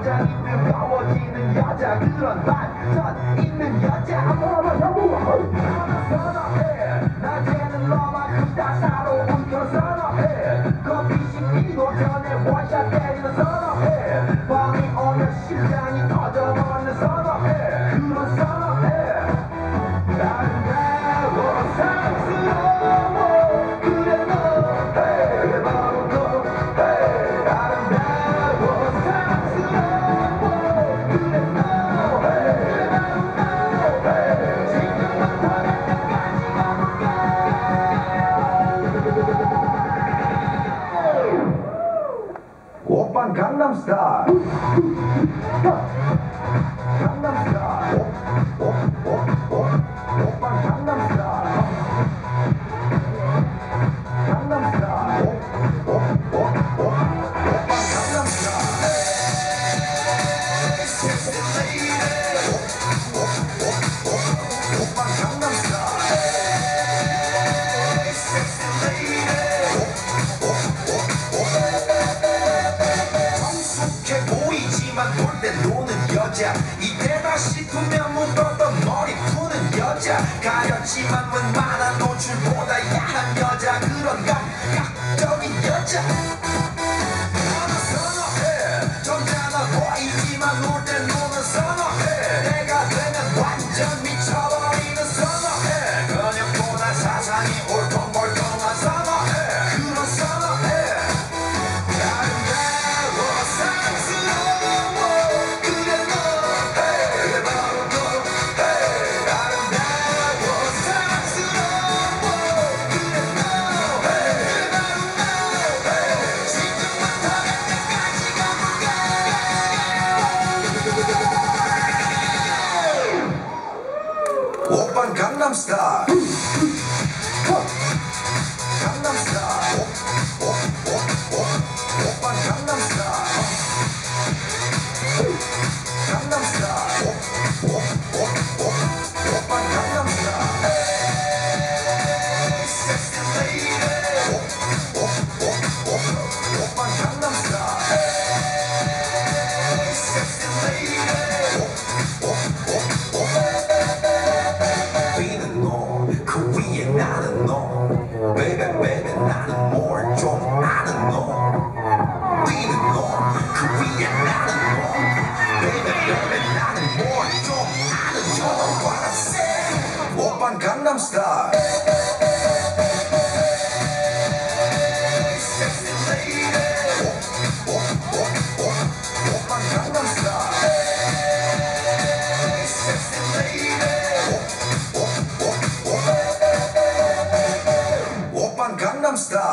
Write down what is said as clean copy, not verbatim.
굉장히 뜨거워지는 여자 그런 반전 있는 여자 선어해 낮에는 너만큼 따사로운 그런 선어해 커피 식기도 전에 원샷 때리는 선어해 밤이 오면 심장이 터져버리는 선어해 그런 선어해 아름다워 사랑스러워 그래 너 그래 바로 너 아름다워 사랑스러워 그래 너 그래 바로 너 지금부터 내까지 가볼게 오빤 강남스타일 강남스타일 오빤 강남스타일 강남스타일 오빤 강남스타일 Sexy lady 오빤 강남스타일 Sexy lady 성숙해 보이지만 놀 때 노는 여자 이때다 싶으면 묶었던 머리 푸는 여자 가렸지만 웬만한 노출보다 야한 여자 그런 감각적인 여자 나는 선어해 점잖아 보이지만 놀 때 노는 선어해 내가 되면 완전 미쳐버리는 선어해 근육보다 사상이 올통멀통한 선어해 그런 선어해 아름다워 사랑스러워 그래 너 그래 바로 너 아름다워 사랑스러워 그래 너 그래 바로 너 지금부터 내까지 가볼게 오빤 강남스타일 강남스타일 오빤 강남스타일 강남스타일 오빤 강남스타일 Sexy lady 오빤 강남스타일 Sexy lady 비는 너 그 위에 나는 너 Baby baby 나는 뭘 좀 아는 너 뛰는 너 그 위에 나는 너 Baby baby 나는 뭘 좀 아는 너 What I'm saying 오빤 강남스타일 Sexy lady 오빤 강남스타일 Sexy lady 오빤 강남스타일